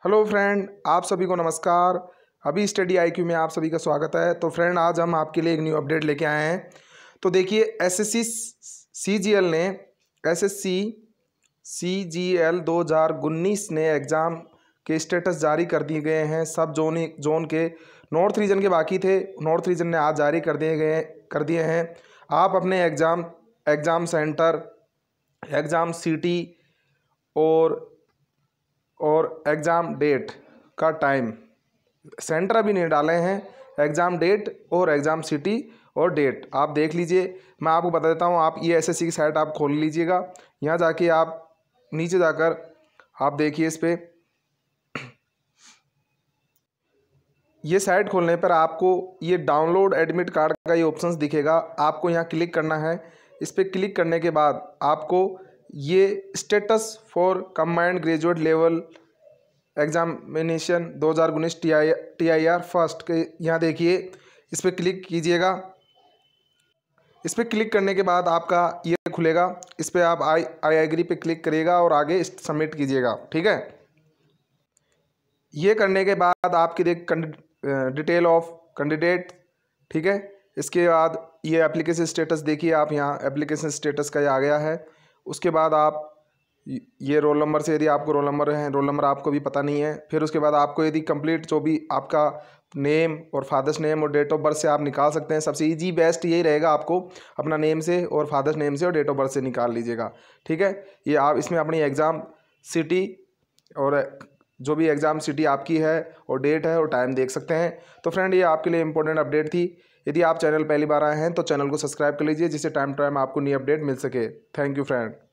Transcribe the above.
Hello friend, आप सभी को नमस्कार। अभी स्टडी आईक्यू में आप सभी का स्वागत है। तो फ्रेंड, आज हम आपके लिए एक न्यू अपडेट लेके आए हैं। तो देखिए, एसएससी सीजीएल ने एसएससी सीजीएल 2019 ने एग्ज़ाम के स्टेटस जारी कर दिए गए हैं। सब जोन के नॉर्थ रीजन के बाकी थे, नॉर्थ रीजन ने आज जारी कर दिए हैं। आप अपने एग्ज़ाम सेंटर, एग्ज़ाम सिटी और एग्ज़ाम डेट का टाइम, सेंटर अभी नहीं डाले हैं, एग्ज़ाम डेट और एग्ज़ाम सिटी और डेट आप देख लीजिए। मैं आपको बता देता हूँ, आप ये एसएससी की साइट आप खोल लीजिएगा। यहाँ जाके आप नीचे जाकर आप देखिए, इस पर ये साइट खोलने पर आपको ये डाउनलोड एडमिट कार्ड का ये ऑप्शंस दिखेगा। आपको यहाँ क्लिक करना है। इस पर क्लिक करने के बाद आपको ये status for combined graduate level examination 2019 TIR first के यहाँ देखिए, इस पर क्लिक कीजिएगा। इस पर क्लिक करने के बाद आपका ये खुलेगा। इस पर आप आई एग्री पे क्लिक करिएगा और आगे सबमिट कीजिएगा। ठीक है, ये करने के बाद आपकी डिटेल ऑफ कैंडिडेट, ठीक है। इसके बाद ये एप्लीकेशन स्टेटस देखिए, आप यहाँ एप्लीकेशन स्टेटस का ये आ गया है। उसके बाद आप ये रोल नंबर से, यदि आपको रोल नंबर आपको भी पता नहीं है, फिर उसके बाद आपको यदि कंप्लीट जो भी आपका नेम और फादर्स नेम और डेट ऑफ बर्थ से आप निकाल सकते हैं। सबसे इजी बेस्ट यही रहेगा, आपको अपना नेम से और फादर्स नेम से और डेट ऑफ बर्थ से निकाल लीजिएगा। ठीक है, ये आप इसमें अपनी एग्ज़ाम सिटी और जो भी एग्ज़ाम सिटी आपकी है और डेट है और टाइम देख सकते हैं। तो फ्रेंड, ये आपके लिए इंपॉर्टेंट अपडेट थी। यदि आप चैनल पहली बार आए हैं तो चैनल को सब्सक्राइब कर लीजिए, जिससे टाइम टू टाइम आपको नई अपडेट मिल सके। Thank you friend.